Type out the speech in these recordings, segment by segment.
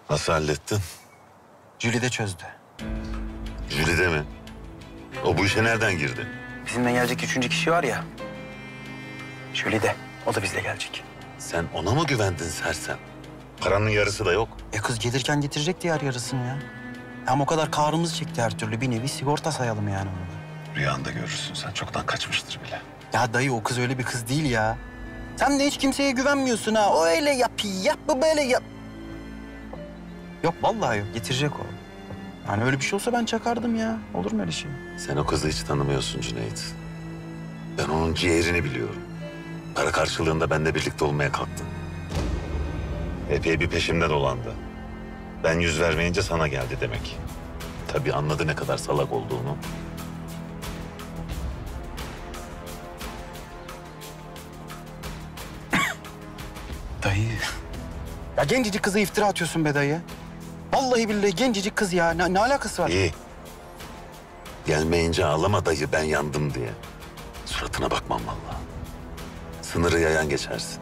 Nasıl hallettin? Jülide çözdü. Jülide mi? O bu işe nereden girdi? Bizimle gelecek 3. kişi var ya. Jülide. O da bizle gelecek. Sen ona mı güvendin sersem? Paranın yarısı da yok. Kız gelirken getirecek diğer yarısını ya. Ama o kadar kahrımızı çekti her türlü. Bir nevi sigorta sayalım yani onu. Rüyanda görürsün sen. Çoktan kaçmıştır bile. Ya dayı o kız öyle bir kız değil ya. Sen de hiç kimseye güvenmiyorsun ha. O öyle yap, bu böyle yap. Yok vallahi yok. Getirecek o. Yani öyle bir şey olsa ben çakardım ya. Olur mu öyle şey? Sen o kızı hiç tanımıyorsun Cüneyt. Ben onun ciğerini biliyorum. Para karşılığında benimle birlikte olmaya kalktı. Epey bir peşimde dolandı. Ben yüz vermeyince sana geldi demek. Tabii anladı ne kadar salak olduğunu. Dayı. Ya gencecik kıza iftira atıyorsun be dayı. Vallahi billahi gencecik kız ya. Ne alakası var? İyi. Gelmeyince ağlama dayı ben yandım diye. Suratına bakmam vallahi. Sınırı yayan geçersin.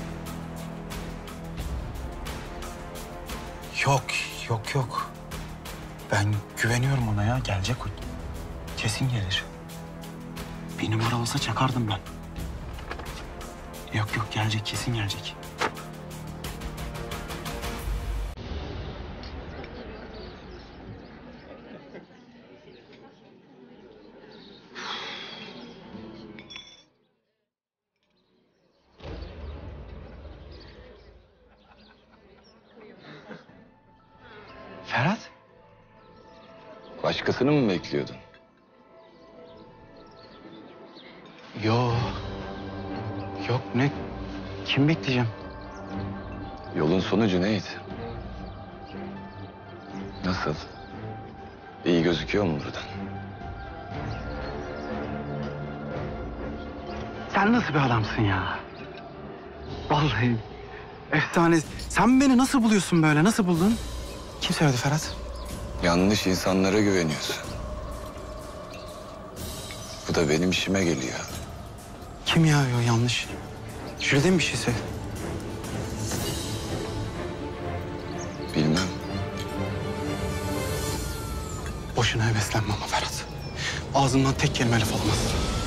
Yok. Ben güveniyorum ona ya. Gelecek o. Kesin gelir. Bir numara olsa çakardım ben. Yok gelecek, kesin gelecek. Ferhat? Başkasını mı bekliyordun? Yok ne? Kim bekleyeceğim? Yolun sonu Cüneyt. Nasıl? İyi gözüküyor mu buradan? Sen nasıl bir adamsın ya? Vallahi efsane. Sen beni nasıl buluyorsun böyle? Nasıl buldun? Kim söyledi Ferhat? Yanlış insanlara güveniyorsun. Bu da benim işime geliyor. Kim ya o yanlış? Jülide mi bir şey söyledi? Bilmem. Boşuna heveslenme ama Ferhat. Ağzından tek kelime laf olmaz.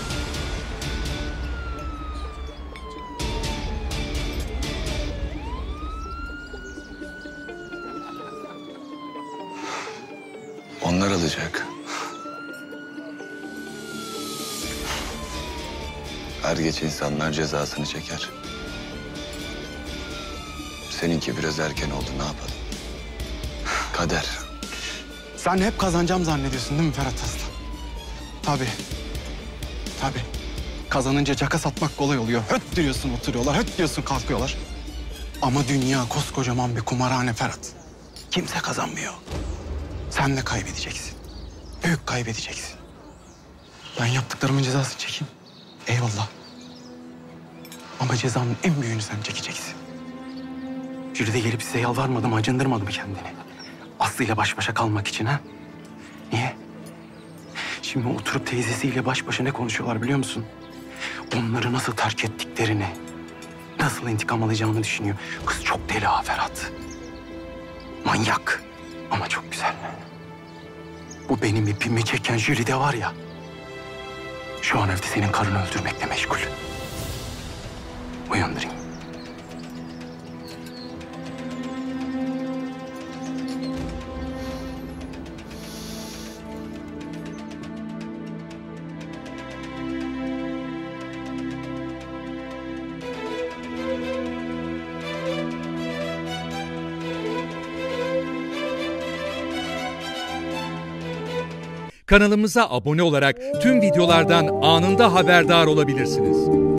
Onlar alacak. Er geç insanlar cezasını çeker. Seninki biraz erken oldu, ne yapalım? Kader. Sen hep kazanacağım zannediyorsun değil mi Ferhat Aslan? Tabii. Kazanınca caka satmak kolay oluyor. Höt diyorsun oturuyorlar, höt diyorsun kalkıyorlar. Ama dünya koskocaman bir kumarhane Ferhat. Kimse kazanmıyor. Sen de kaybedeceksin. Büyük kaybedeceksin. Ben yaptıklarımın cezasını çekeyim. Eyvallah. Ama cezanın en büyüğünü sen çekeceksin. Jülide gelip size yalvarmadı mı, acındırmadı mı kendini? Aslı'yla baş başa kalmak için ha? Niye? Şimdi oturup teyzesiyle baş başa ne konuşuyorlar biliyor musun? Onları nasıl terk ettiklerini, nasıl intikam alacağını düşünüyor. Kız çok deli ha Ferhat. Manyak ama çok güzel. Bu benim ipimi çeken Jülide var ya, şu an evde senin karını öldürmekle meşgul. Uyandırayım. Kanalımıza abone olarak tüm videolardan anında haberdar olabilirsiniz.